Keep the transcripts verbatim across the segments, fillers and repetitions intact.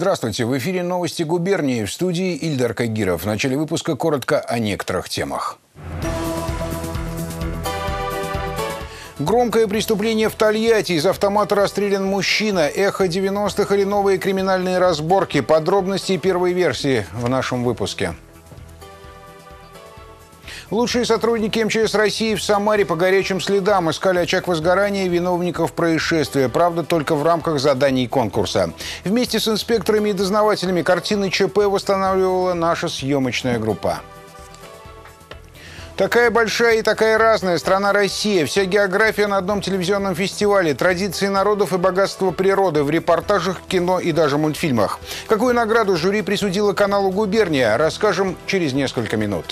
Здравствуйте! В эфире новости губернии. В студии Ильдар Кагиров. В начале выпуска коротко о некоторых темах. Громкое преступление в Тольятти. Из автомата расстрелян мужчина. Эхо девяностых или новые криминальные разборки. Подробности первой версии в нашем выпуске. Лучшие сотрудники эм че эс России в Самаре по горячим следам искали очаг возгорания виновников происшествия. Правда, только в рамках заданий конкурса. Вместе с инспекторами и дознавателями картины ЧП восстанавливала наша съемочная группа. Такая большая и такая разная страна Россия. Вся география на одном телевизионном фестивале. Традиции народов и богатство природы в репортажах, кино и даже мультфильмах. Какую награду жюри присудило каналу «Губерния», расскажем через несколько минут.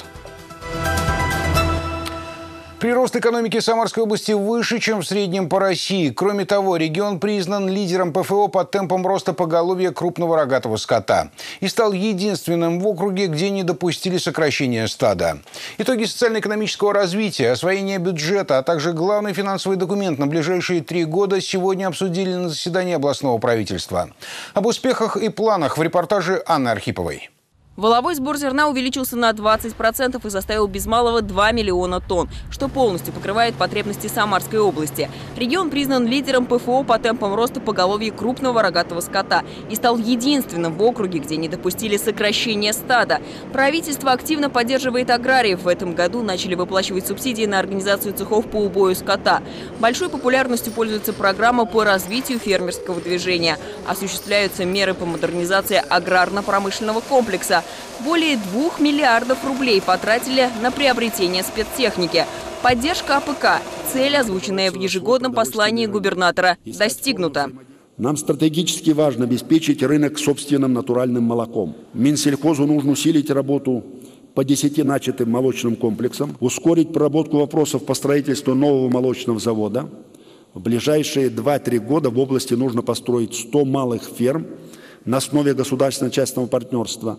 Прирост экономики Самарской области выше, чем в среднем по России. Кроме того, регион признан лидером пэ эф о по темпам роста поголовья крупного рогатого скота. И стал единственным в округе, где не допустили сокращения стада. Итоги социально-экономического развития, освоения бюджета, а также главный финансовый документ на ближайшие три года сегодня обсудили на заседании областного правительства. Об успехах и планах в репортаже Анны Архиповой. Валовой сбор зерна увеличился на двадцать процентов и составил без малого два миллиона тонн, что полностью покрывает потребности Самарской области. Регион признан лидером пэ эф о по темпам роста поголовья крупного рогатого скота и стал единственным в округе, где не допустили сокращения стада. Правительство активно поддерживает аграриев. В этом году начали выплачивать субсидии на организацию цехов по убою скота. Большой популярностью пользуется программа по развитию фермерского движения. Осуществляются меры по модернизации аграрно-промышленного комплекса. Более двух миллиардов рублей потратили на приобретение спецтехники. Поддержка а пэ ка – цель, озвученная в ежегодном послании губернатора, достигнута. Нам стратегически важно обеспечить рынок собственным натуральным молоком. Минсельхозу нужно усилить работу по десяти начатым молочным комплексам, ускорить проработку вопросов по строительству нового молочного завода. В ближайшие два-три года в области нужно построить сто малых ферм на основе государственно-частного партнерства.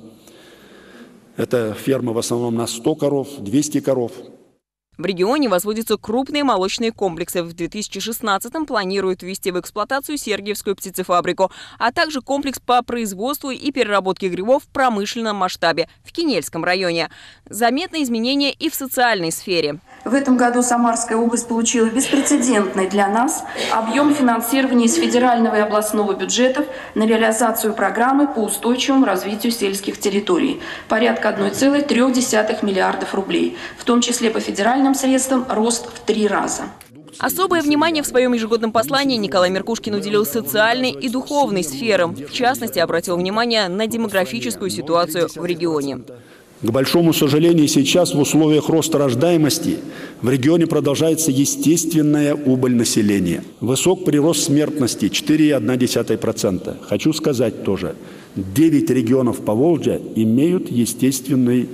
Это фермы в основном на сто коров, двести коров. В регионе возводятся крупные молочные комплексы. В две тысячи шестнадцатом планируют ввести в эксплуатацию Сергиевскую птицефабрику, а также комплекс по производству и переработке грибов в промышленном масштабе в Кинельском районе. Заметны изменения и в социальной сфере. В этом году Самарская область получила беспрецедентный для нас объем финансирования из федерального и областного бюджетов на реализацию программы по устойчивому развитию сельских территорий. Порядка одной целой трёх десятых миллиардов рублей, в том числе по федеральным средствам рост в три раза. Особое внимание в своем ежегодном послании Николай Меркушкин уделил социальной и духовной сферам. В частности, обратил внимание на демографическую ситуацию в регионе. К большому сожалению, сейчас в условиях роста рождаемости в регионе продолжается естественная убыль населения. Высок прирост смертности – четыре целых одна десятая процента. Хочу сказать тоже, девять регионов Поволжья имеют естественный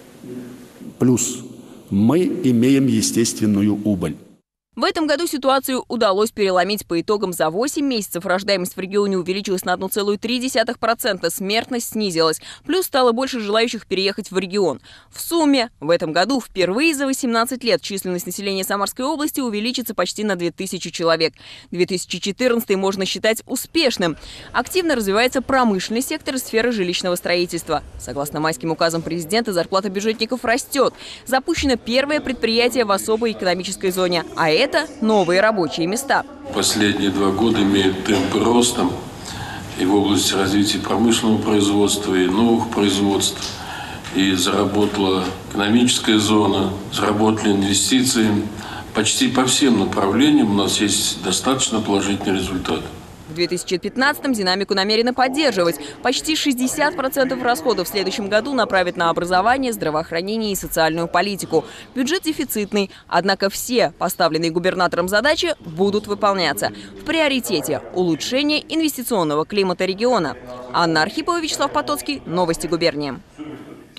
плюс. Мы имеем естественную убыль. В этом году ситуацию удалось переломить. По итогам за восемь месяцев рождаемость в регионе увеличилась на одну целую три десятых процента, смертность снизилась. Плюс стало больше желающих переехать в регион. В сумме в этом году впервые за восемнадцать лет численность населения Самарской области увеличится почти на две тысячи человек. две тысячи четырнадцатый можно считать успешным. Активно развивается промышленный сектор и сфера жилищного строительства. Согласно майским указам президента, зарплата бюджетников растет. Запущено первое предприятие в особой экономической зоне, а это Это новые рабочие места. Последние два года имеют темпы роста и в области развития промышленного производства, и новых производств. И заработала экономическая зона, заработали инвестиции. Почти по всем направлениям у нас есть достаточно положительный результат. В две тысячи пятнадцатом динамику намерены поддерживать. Почти шестьдесят процентов расходов в следующем году направят на образование, здравоохранение и социальную политику. Бюджет дефицитный, однако все поставленные губернатором задачи будут выполняться. В приоритете – улучшение инвестиционного климата региона. Анна Архипова, Вячеслав Потоцкий. Новости губернии.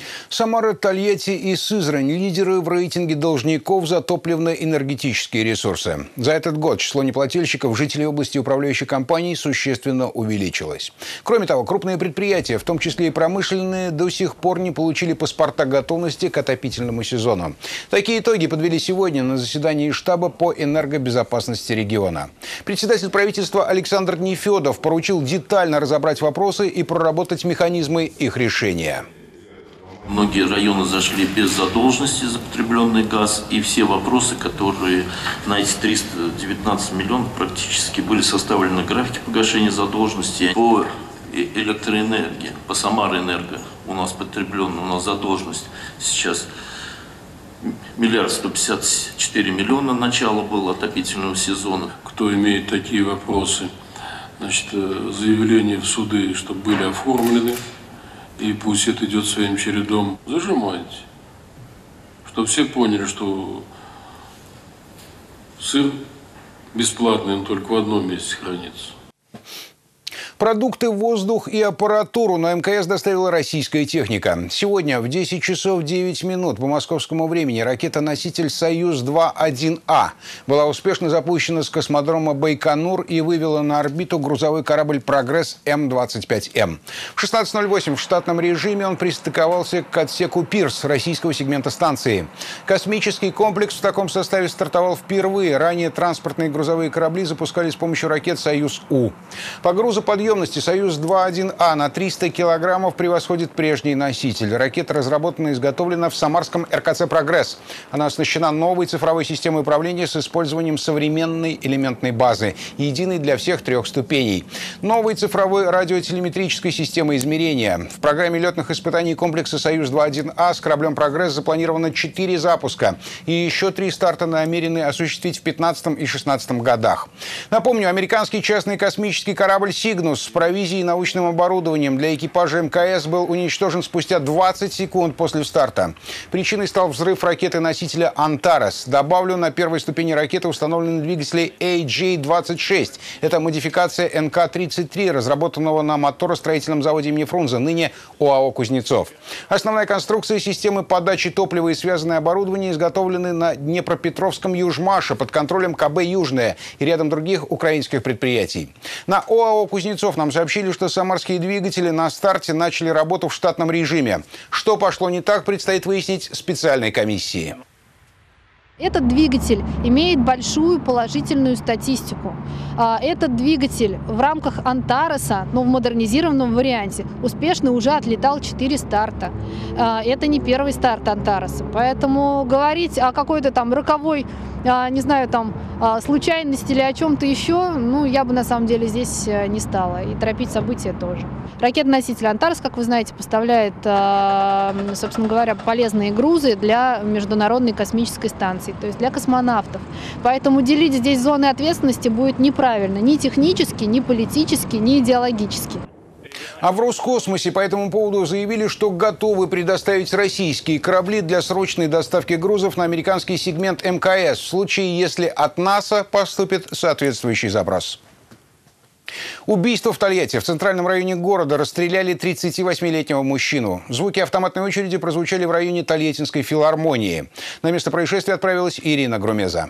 Самара, Тольятти и Сызрань – лидеры в рейтинге должников за топливно-энергетические ресурсы. За этот год число неплательщиков жителей области управляющих компаний существенно увеличилось. Кроме того, крупные предприятия, в том числе и промышленные, до сих пор не получили паспорта готовности к отопительному сезону. Такие итоги подвели сегодня на заседании штаба по энергобезопасности региона. Председатель правительства Александр Нефедов поручил детально разобрать вопросы и проработать механизмы их решения. Многие районы зашли без задолженности за потребленный газ, и все вопросы, которые на эти триста девятнадцать миллионов практически были составлены графики погашения задолженности. По электроэнергии, по Самара-Энерго у нас потребленная, у нас задолженность сейчас миллиард сто пятьдесят четыре миллиона начало было отопительного сезона. Кто имеет такие вопросы, значит, заявления в суды, чтобы были оформлены. И пусть это идет своим чередом. Зажимайте. Чтобы все поняли, что сыр бесплатный, он только в одном месте хранится. Продукты, воздух и аппаратуру на эм ка эс доставила российская техника. Сегодня в десять часов девять минут по московскому времени ракета-носитель «Союз два один А» была успешно запущена с космодрома Байконур и вывела на орбиту грузовой корабль «Прогресс» эм двадцать пять эм. В шестнадцать ноль восемь в штатном режиме он пристыковался к отсеку «Пирс» российского сегмента станции. Космический комплекс в таком составе стартовал впервые. Ранее транспортные грузовые корабли запускали с помощью ракет «Союз-У». По грузоподъему «Союз два один А» на триста килограммов превосходит прежний носитель. Ракета разработана и изготовлена в самарском эр ка цэ «Прогресс». Она оснащена новой цифровой системой управления с использованием современной элементной базы, единой для всех трех ступеней. Новой цифровой радиотелеметрической системы измерения. В программе летных испытаний комплекса «Союз два один А» с кораблем «Прогресс» запланировано четыре запуска. И еще три старта намерены осуществить в две тысячи пятнадцатом и две тысячи шестнадцатом годах. Напомню, американский частный космический корабль «Сигнус» с провизией и научным оборудованием для экипажа эм ка эс был уничтожен спустя двадцать секунд после старта. Причиной стал взрыв ракеты-носителя «Антарес». Добавлю, на первой ступени ракеты установлены двигатели эй джей двадцать шесть. Это модификация эн ка тридцать три, разработанного на моторостроительном заводе имени Фрунзе, ныне ОАО «Кузнецов». Основная конструкция системы подачи топлива и связанное оборудование изготовлены на Днепропетровском Южмаше под контролем ка бэ «Южное» и рядом других украинских предприятий. На ОАО «Кузнецов» нам сообщили, что самарские двигатели на старте начали работу в штатном режиме. Что пошло не так, предстоит выяснить специальной комиссии. Этот двигатель имеет большую положительную статистику. Этот двигатель в рамках «Антареса», но в модернизированном варианте, успешно уже отлетал четыре старта. Это не первый старт «Антареса». Поэтому говорить о какой-то там роковой, не знаю, там случайности или о чем-то еще, ну, я бы на самом деле здесь не стала. И торопить события тоже. Ракета-носитель «Антарес», как вы знаете, поставляет, собственно говоря, полезные грузы для Международной космической станции, то есть для космонавтов. Поэтому делить здесь зоны ответственности будет неправильно ни технически, ни политически, ни идеологически. А в Роскосмосе по этому поводу заявили, что готовы предоставить российские корабли для срочной доставки грузов на американский сегмент эм ка эс в случае, если от НАСА поступит соответствующий запрос. Убийство в Тольятти. В центральном районе города расстреляли тридцативосьмилетнего мужчину. Звуки автоматной очереди прозвучали в районе Тольяттинской филармонии. На место происшествия отправилась Ирина Грумеза.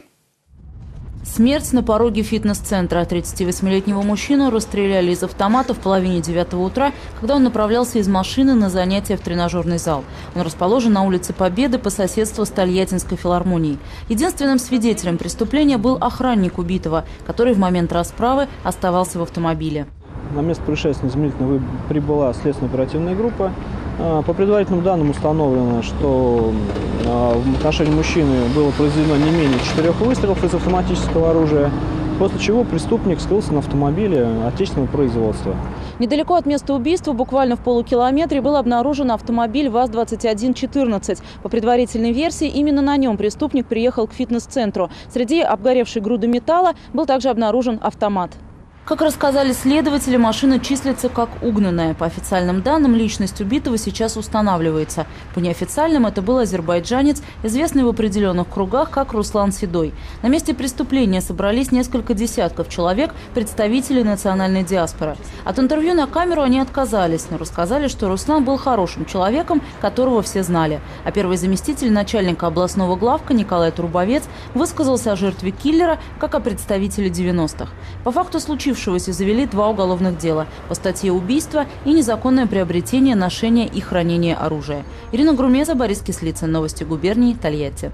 Смерть на пороге фитнес-центра. тридцативосьмилетнего мужчину расстреляли из автомата в половине девятого утра, когда он направлялся из машины на занятия в тренажерный зал. Он расположен на улице Победы по соседству с Тольяттинской филармонией. Единственным свидетелем преступления был охранник убитого, который в момент расправы оставался в автомобиле. На место происшествия незамедлительно прибыла следственно-оперативная группа. По предварительным данным установлено, что в отношении мужчины было произведено не менее четырех выстрелов из автоматического оружия, после чего преступник скрылся на автомобиле отечественного производства. Недалеко от места убийства, буквально в полукилометре, был обнаружен автомобиль ВАЗ двадцать один четырнадцать. По предварительной версии, именно на нем преступник приехал к фитнес-центру. Среди обгоревшей груды металла был также обнаружен автомат. Как рассказали следователи, машина числится как угнанная. По официальным данным, личность убитого сейчас устанавливается. По неофициальным, это был азербайджанец, известный в определенных кругах как Руслан Седой. На месте преступления собрались несколько десятков человек, представителей национальной диаспоры. От интервью на камеру они отказались, но рассказали, что Руслан был хорошим человеком, которого все знали. А первый заместитель начальника областного главка Николай Трубовец высказался о жертве киллера как о представителе девяностых. По факту случившегося завели два уголовных дела по статье убийства и незаконное приобретение, ношение и хранение оружия. Ирина Грумеза, Борис Кислицын. Новости губернии, Тольятти.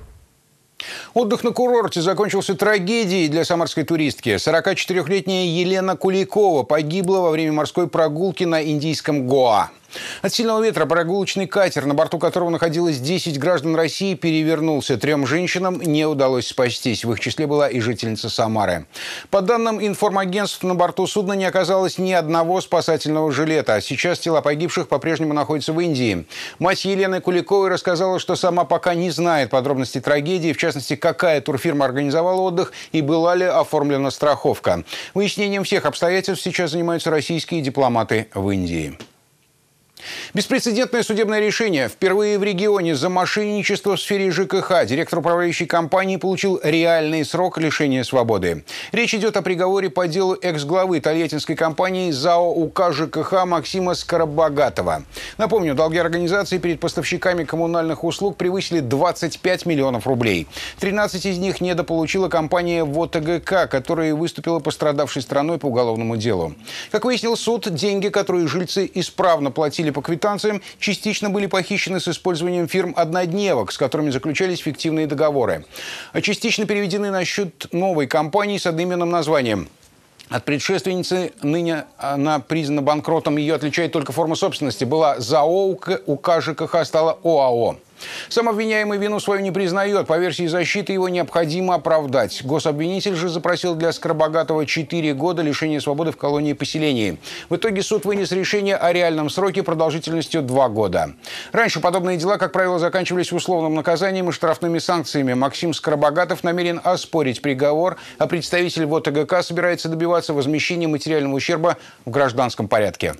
Отдых на курорте закончился трагедией для самарской туристки. сорокачетырёхлетняя Елена Куликова погибла во время морской прогулки на индийском Гоа. От сильного ветра прогулочный катер, на борту которого находилось десять граждан России, перевернулся. Трем женщинам не удалось спастись. В их числе была и жительница Самары. По данным информагентств, на борту судна не оказалось ни одного спасательного жилета. Сейчас тела погибших по-прежнему находятся в Индии. Мать Елены Куликовой рассказала, что сама пока не знает подробностей трагедии, в частности, какая турфирма организовала отдых и была ли оформлена страховка. Выяснением всех обстоятельств сейчас занимаются российские дипломаты в Индии. Беспрецедентное судебное решение. Впервые в регионе за мошенничество в сфере ЖКХ директор управляющей компании получил реальный срок лишения свободы. Речь идет о приговоре по делу экс-главы тольяттинской компании ЗАО УК ЖКХ Максима Скоробогатова. Напомню, долги организации перед поставщиками коммунальных услуг превысили двадцать пять миллионов рублей. тринадцать из них недополучила компания ВОТГК, которая выступила пострадавшей стороной по уголовному делу. Как выяснил суд, деньги, которые жильцы исправно платили по квитанциям, частично были похищены с использованием фирм-однодневок, с которыми заключались фиктивные договоры. А частично переведены на счет новой компании с одноименным названием. От предшественницы ныне она признана банкротом. Ее отличает только форма собственности. Была ЗАО, УК ЖКХ стала ОАО. Сам обвиняемый вину свою не признает. По версии защиты, его необходимо оправдать. Гособвинитель же запросил для Скоробогатова четыре года лишения свободы в колонии-поселении. В итоге суд вынес решение о реальном сроке продолжительностью два года. Раньше подобные дела, как правило, заканчивались условным наказанием и штрафными санкциями. Максим Скоробогатов намерен оспорить приговор, а представитель ВОТГК собирается добиваться возмещения материального ущерба в гражданском порядке.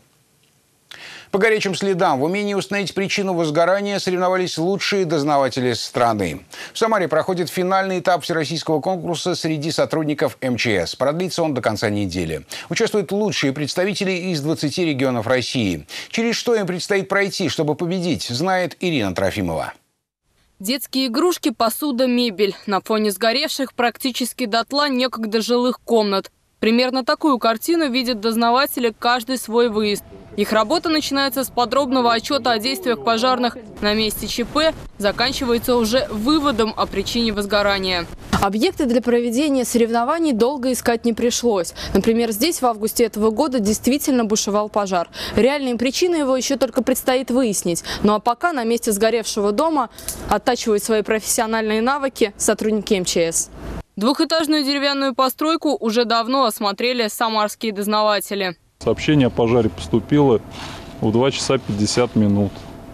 По горячим следам в умении установить причину возгорания соревновались лучшие дознаватели страны. В Самаре проходит финальный этап всероссийского конкурса среди сотрудников эм че эс. Продлится он до конца недели. Участвуют лучшие представители из двадцати регионов России. Через что им предстоит пройти, чтобы победить, знает Ирина Трофимова. Детские игрушки, посуда, мебель. На фоне сгоревших практически дотла некогда жилых комнат. Примерно такую картину видят дознаватели каждый свой выезд. Их работа начинается с подробного отчета о действиях пожарных на месте ЧП, заканчивается уже выводом о причине возгорания. Объекты для проведения соревнований долго искать не пришлось. Например, здесь в августе этого года действительно бушевал пожар. Реальные причины его еще только предстоит выяснить. Ну а пока на месте сгоревшего дома оттачивают свои профессиональные навыки сотрудники эм че эс. Двухэтажную деревянную постройку уже давно осмотрели самарские дознаватели. Сообщение о пожаре поступило в два часа пятьдесят минут.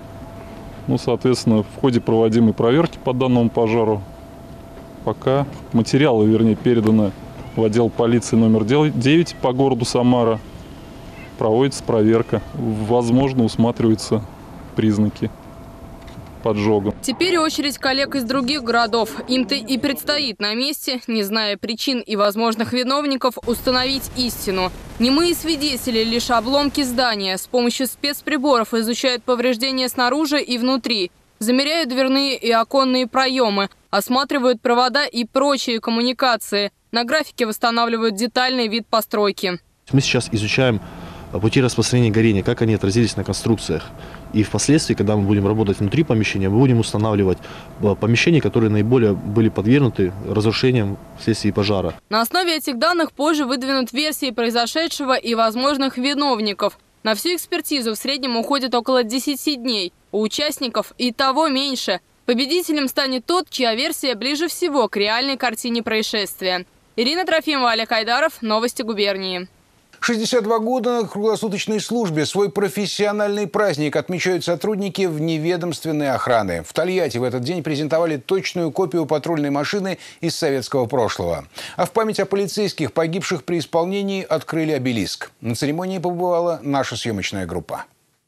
Ну, соответственно, в ходе проводимой проверки по данному пожару пока материалы, вернее, переданы в отдел полиции номер девять по городу Самара. Проводится проверка. Возможно, усматриваются признаки поджога. Теперь очередь коллег из других городов. Им-то и предстоит на месте, не зная причин и возможных виновников, установить истину. Немые свидетели, лишь обломки здания. С помощью спецприборов изучают повреждения снаружи и внутри. Замеряют дверные и оконные проемы. Осматривают провода и прочие коммуникации. На графике восстанавливают детальный вид постройки. Мы сейчас изучаем пути распространения горения, как они отразились на конструкциях. И впоследствии, когда мы будем работать внутри помещения, мы будем устанавливать помещения, которые наиболее были подвергнуты разрушениям вследствие пожара. На основе этих данных позже выдвинут версии произошедшего и возможных виновников. На всю экспертизу в среднем уходит около десяти дней. У участников и того меньше. Победителем станет тот, чья версия ближе всего к реальной картине происшествия. Ирина Трофимова, Олег Айдаров. Новости губернии. шестьдесят два года на круглосуточной службе. Свой профессиональный праздник отмечают сотрудники вневедомственной охраны. В Тольятти в этот день презентовали точную копию патрульной машины из советского прошлого. А в память о полицейских, погибших при исполнении, открыли обелиск. На церемонии побывала наша съемочная группа.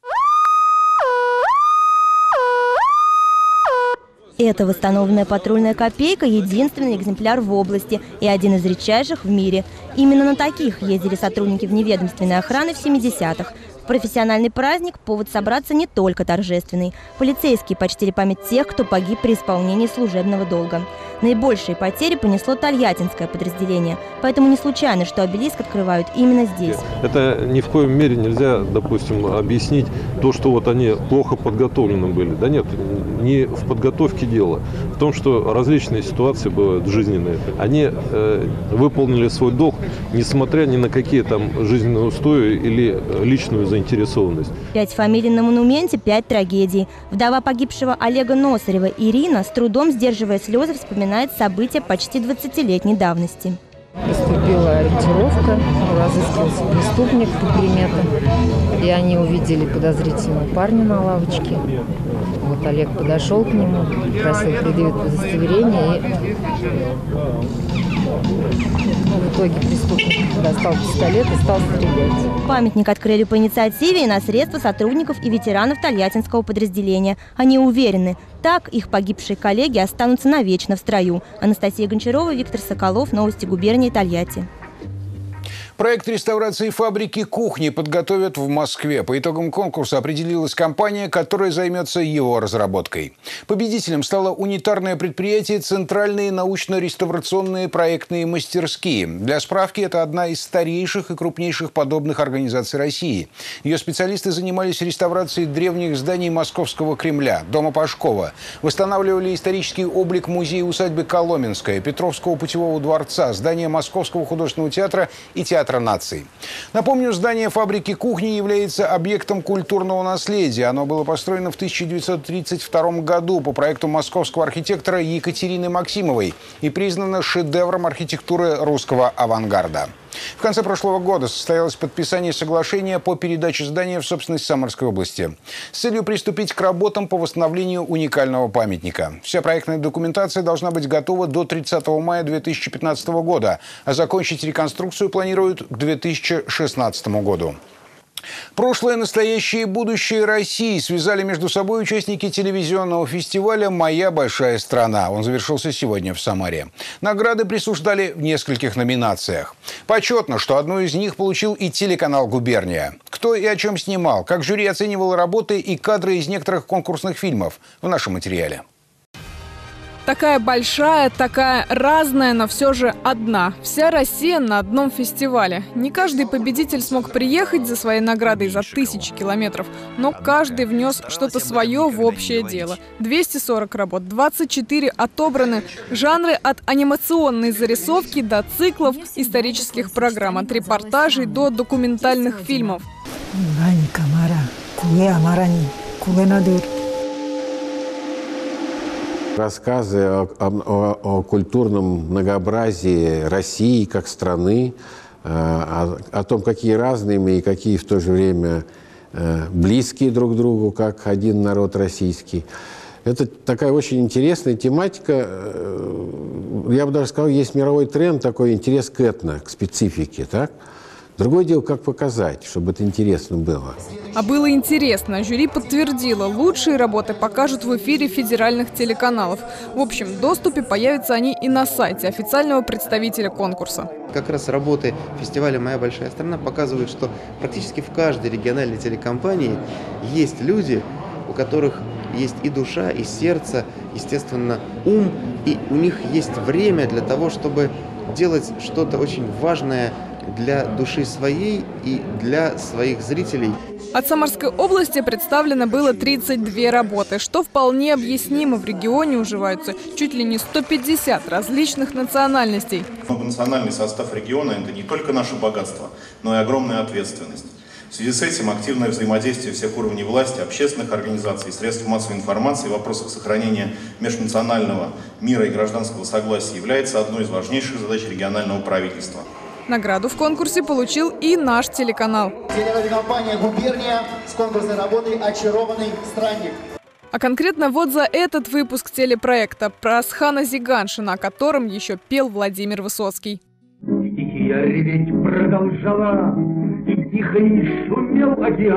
Эта восстановленная патрульная копейка – единственный экземпляр в области и один из редчайших в мире. Именно на таких ездили сотрудники вневедомственной охраны в семидесятых. В профессиональный праздник повод собраться не только торжественный. Полицейские почтили память тех, кто погиб при исполнении служебного долга. Наибольшие потери понесло тольяттинское подразделение. Поэтому не случайно, что обелиск открывают именно здесь. Это ни в коем мере нельзя, допустим, объяснить то, что вот они плохо подготовлены были. Да нет, не в подготовке дело. В том, что различные ситуации бывают жизненные. Они э, выполнили свой долг, несмотря ни на какие там жизненные устои или личную заинтересованность. Пять фамилий на монументе, пять трагедий. Вдова погибшего Олега Носарева Ирина, с трудом сдерживая слезы, вспоминает события почти двадцатилетней давности. Поступила ориентировка, разыскивался преступник по приметам, и они увидели подозрительного парня на лавочке. Вот Олег подошел к нему, просил предъявить удостоверение, и ну, в итоге преступник достал пистолет и стал стрелять. Памятник открыли по инициативе и на средства сотрудников и ветеранов тольяттинского подразделения. Они уверены, так их погибшие коллеги останутся навечно в строю. Анастасия Гончарова, Виктор Соколов. Новости губернии Тольятти. Проект реставрации фабрики кухни подготовят в Москве. По итогам конкурса определилась компания, которая займется его разработкой. Победителем стало унитарное предприятие «Центральные научно-реставрационные проектные мастерские». Для справки, это одна из старейших и крупнейших подобных организаций России. Ее специалисты занимались реставрацией древних зданий Московского Кремля, дома Пашкова. Восстанавливали исторический облик музея-усадьбы Коломенская, Петровского путевого дворца, здания Московского художественного театра и театра наций. Напомню, здание фабрики кухни является объектом культурного наследия. Оно было построено в тысяча девятьсот тридцать втором году по проекту московского архитектора Екатерины Максимовой и признано шедевром архитектуры русского авангарда. В конце прошлого года состоялось подписание соглашения по передаче здания в собственность Самарской области с целью приступить к работам по восстановлению уникального памятника. Вся проектная документация должна быть готова до тридцатого мая две тысячи пятнадцатого года, а закончить реконструкцию планируют к две тысячи шестнадцатому году. Прошлое, настоящее и будущее России связали между собой участники телевизионного фестиваля «Моя большая страна». Он завершился сегодня в Самаре. Награды присуждали в нескольких номинациях. Почетно, что одну из них получил и телеканал «Губерния». Кто и о чем снимал, как жюри оценивало работы и кадры из некоторых конкурсных фильмов в нашем материале. Такая большая, такая разная, но все же одна. Вся Россия на одном фестивале. Не каждый победитель смог приехать за своей наградой за тысячи километров, но каждый внес что-то свое в общее дело. двести сорок работ, двадцать четыре отобраны. Жанры от анимационной зарисовки до циклов, исторических программ, от репортажей до документальных фильмов. Рассказы о, о, о культурном многообразии России как страны, о, о том, какие разные мы и какие в то же время близкие друг другу, как один народ российский. Это такая очень интересная тематика. Я бы даже сказал, есть мировой тренд, такой интерес к этно, к специфике, так? Другое дело, как показать, чтобы это интересно было. А было интересно. Жюри подтвердило, лучшие работы покажут в эфире федеральных телеканалов. В общем, в доступе появятся они и на сайте официального представителя конкурса. Как раз работы фестиваля «Моя большая страна» показывают, что практически в каждой региональной телекомпании есть люди, у которых есть и душа, и сердце, естественно, ум, и у них есть время для того, чтобы делать что-то очень важное для души своей и для своих зрителей. От Самарской области представлено было тридцать две работы, что вполне объяснимо. В регионе уживаются чуть ли не сто пятьдесят различных национальностей. Национальный состав региона – это не только наше богатство, но и огромная ответственность. В связи с этим активное взаимодействие всех уровней власти, общественных организаций, средств массовой информации в вопросах сохранения межнационального мира и гражданского согласия является одной из важнейших задач регионального правительства. Награду в конкурсе получил и наш телеканал. Телерадиокомпания «Губерния» с конкурсной работой «Очарованный странник». А конкретно вот за этот выпуск телепроекта про Асхана Зиганшина, о котором еще пел Владимир Высоцкий. Стихия реветь продолжала, и тихо не шумел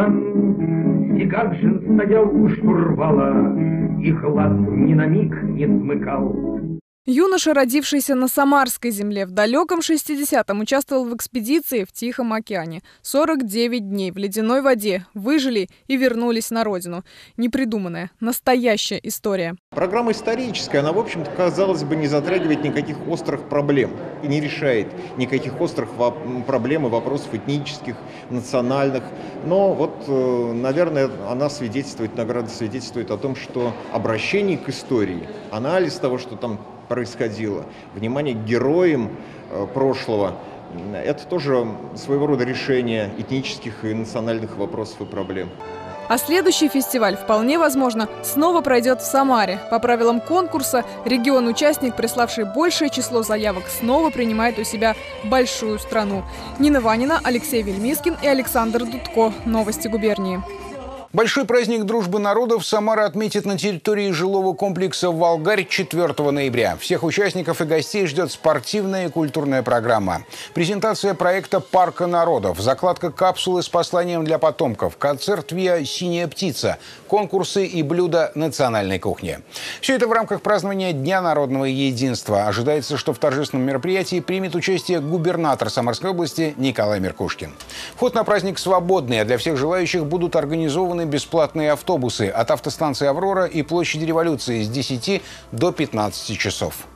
океан. Зиганшин стоял у штурвала, и глаз ни на миг не смыкал. Юноша, родившийся на Самарской земле, в далеком шестидесятом участвовал в экспедиции в Тихом океане. сорок девять дней в ледяной воде, выжили и вернулись на родину. Непридуманная, настоящая история. Программа историческая, она, в общем-то, казалось бы, не затрагивает никаких острых проблем и не решает никаких острых проблем и вопросов этнических, национальных. Но вот, наверное, она свидетельствует, награда свидетельствует о том, что обращение к истории, анализ того, что там происходило, внимание к героям э, прошлого, это тоже своего рода решение этнических и национальных вопросов и проблем. А следующий фестиваль, вполне возможно, снова пройдет в Самаре. По правилам конкурса, регион-участник, приславший большее число заявок, снова принимает у себя большую страну. Нина Ванина, Алексей Вельмискин и Александр Дудко. Новости губернии. Большой праздник дружбы народов Самара отметит на территории жилого комплекса «Волгарь» четвёртого ноября. Всех участников и гостей ждет спортивная и культурная программа. Презентация проекта «Парка народов», закладка капсулы с посланием для потомков, концерт ВИА «Синяя птица», конкурсы и блюда национальной кухни. Все это в рамках празднования Дня народного единства. Ожидается, что в торжественном мероприятии примет участие губернатор Самарской области Николай Меркушкин. Вход на праздник свободный, а для всех желающих будут организованы бесплатные автобусы от автостанции «Аврора» и площади Революции с десяти до пятнадцати часов.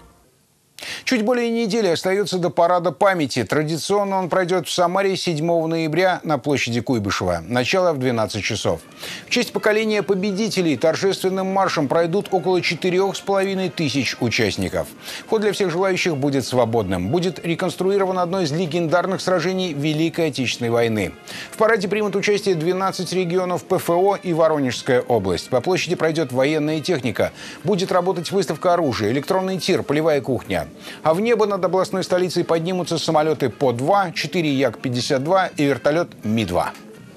Чуть более недели остается до парада памяти. Традиционно он пройдет в Самаре седьмого ноября на площади Куйбышева. Начало в двенадцать часов. В честь поколения победителей торжественным маршем пройдут около четырех с половиной тысяч участников. Вход для всех желающих будет свободным. Будет реконструировано одно из легендарных сражений Великой Отечественной войны. В параде примут участие двенадцать регионов ПФО и Воронежская область. По площади пройдет военная техника. Будет работать выставка оружия, электронный тир, полевая кухня. А в небо над областной столицей поднимутся самолеты По-два, четыре Як пятьдесят два и вертолет Ми два.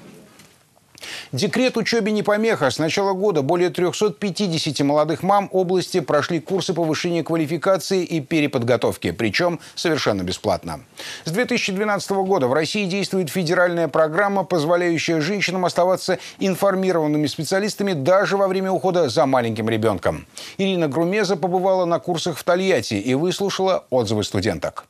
Декрет учебе не помеха. С начала года более трёхсот пятидесяти молодых мам области прошли курсы повышения квалификации и переподготовки, причем совершенно бесплатно. С две тысячи двенадцатого года в России действует федеральная программа, позволяющая женщинам оставаться информированными специалистами даже во время ухода за маленьким ребенком. Ирина Грумеза побывала на курсах в Тольятти и выслушала отзывы студенток.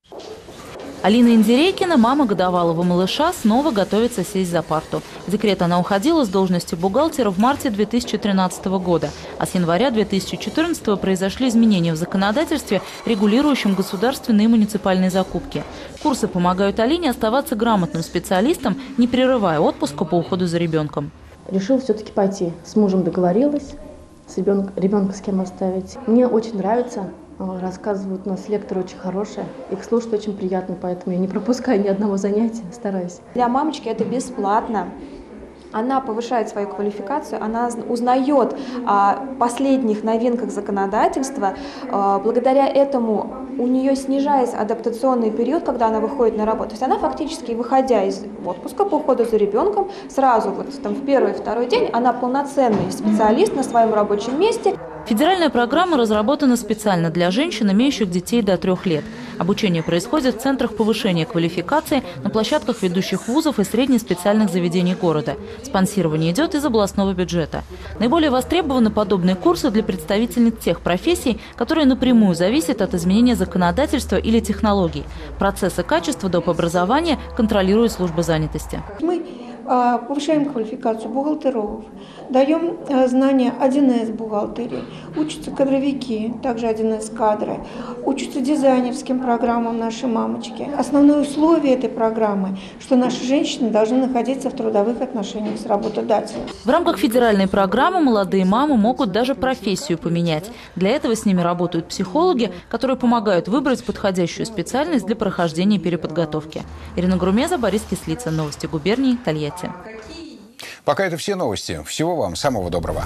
Алина Индирейкина, мама годовалого малыша, снова готовится сесть за парту. В декрет она уходила с должности бухгалтера в марте две тысячи тринадцатого года. А с января две тысячи четырнадцатого произошли изменения в законодательстве, регулирующем государственные и муниципальные закупки. Курсы помогают Алине оставаться грамотным специалистом, не прерывая отпуска по уходу за ребенком. Решила все-таки пойти. С мужем договорилась, с ребенка, ребенка с кем оставить. Мне очень нравится. Рассказывают, у нас лекторы очень хорошие, их слушать очень приятно, поэтому я не пропускаю ни одного занятия, стараюсь. Для мамочки это бесплатно. Она повышает свою квалификацию, она узнает о последних новинках законодательства. Благодаря этому у нее снижается адаптационный период, когда она выходит на работу. То есть она фактически, выходя из отпуска по уходу за ребенком, сразу вот там в первый-второй день она полноценный специалист на своем рабочем месте. Федеральная программа разработана специально для женщин, имеющих детей до трех лет. Обучение происходит в центрах повышения квалификации, на площадках ведущих вузов и среднеспециальных заведений города. Спонсирование идет из областного бюджета. Наиболее востребованы подобные курсы для представительниц тех профессий, которые напрямую зависят от изменения законодательства или технологий. Процесс и качество доп. Образования контролирует служба занятости. Мы повышаем квалификацию бухгалтеров, даем знания один эс бухгалтерии, учатся кадровики, также один эс кадры, учатся дизайнерским программам наши мамочки. Основное условие этой программы, что наши женщины должны находиться в трудовых отношениях с работодателем. В рамках федеральной программы молодые мамы могут даже профессию поменять. Для этого с ними работают психологи, которые помогают выбрать подходящую специальность для прохождения переподготовки. Ирина Грумеза, Борис Кислицын. Новости губернии, Тольятти. Пока это все новости. Всего вам самого доброго.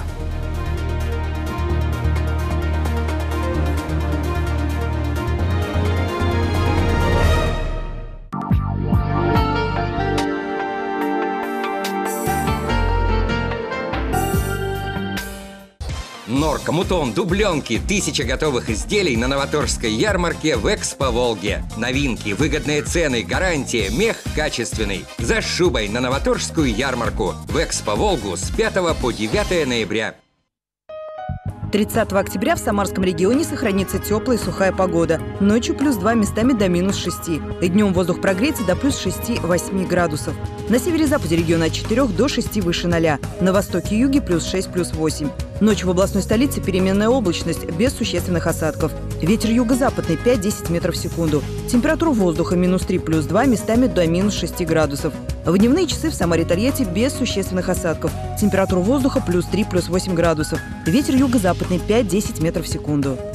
Норка, мутон, дубленки, тысяча готовых изделий на новаторской ярмарке в Экспо-Волге. Новинки, выгодные цены, гарантия, мех качественный. За шубой на новаторскую ярмарку в Экспо-Волгу с пятого по девятое ноября. тридцатого октября в Самарском регионе сохранится теплая и сухая погода. Ночью плюс два, местами до минус шести. И днем воздух прогреется до плюс шести-восьми градусов. На севере-западе региона от четырёх до шести выше ноля. На востоке и юге плюс шесть, плюс восемь. Ночью в областной столице переменная облачность, без существенных осадков. Ветер юго-западный пять-десять метров в секунду. Температура воздуха минус три, плюс два, местами до минус шести градусов. В дневные часы в Самаре и Тольятти без существенных осадков. Температура воздуха плюс три, плюс восемь градусов. Ветер юго-западный пять-десять метров в секунду.